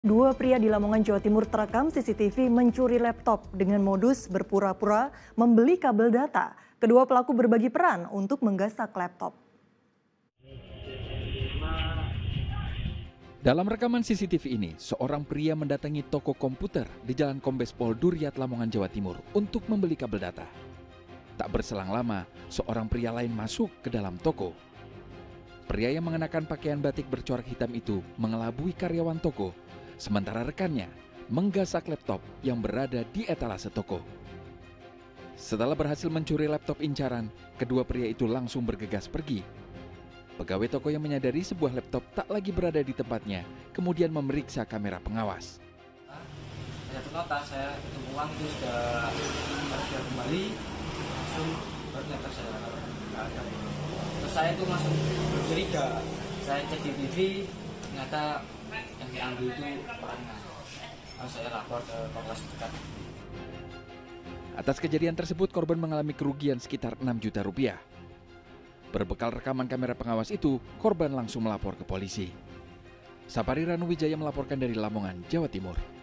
Dua pria di Lamongan, Jawa Timur terekam CCTV mencuri laptop dengan modus berpura-pura membeli kabel data. Kedua pelaku berbagi peran untuk menggasak laptop. Dalam rekaman CCTV ini, seorang pria mendatangi toko komputer di Jalan Kombes Pol Duryat, Lamongan, Jawa Timur untuk membeli kabel data. Tak berselang lama, seorang pria lain masuk ke dalam toko. Pria yang mengenakan pakaian batik bercorak hitam itu mengelabui karyawan toko, sementara rekannya menggasak laptop yang berada di etalase toko. Setelah berhasil mencuri laptop incaran, kedua pria itu langsung bergegas pergi. Pegawai toko yang menyadari sebuah laptop tak lagi berada di tempatnya, kemudian memeriksa kamera pengawas. Saya ternyata saya hitung uang itu sudah kembali, langsung ternyata saya nggak ada. Terus saya itu langsung bercuriga, saya cek di TV, ternyata yang diambil itu orangnya. Lalu saya lapor ke Polres dekat. Atas kejadian tersebut, korban mengalami kerugian sekitar 6 juta rupiah. Berbekal rekaman kamera pengawas itu, korban langsung melapor ke polisi. Sapari Ranu Wijaya melaporkan dari Lamongan, Jawa Timur.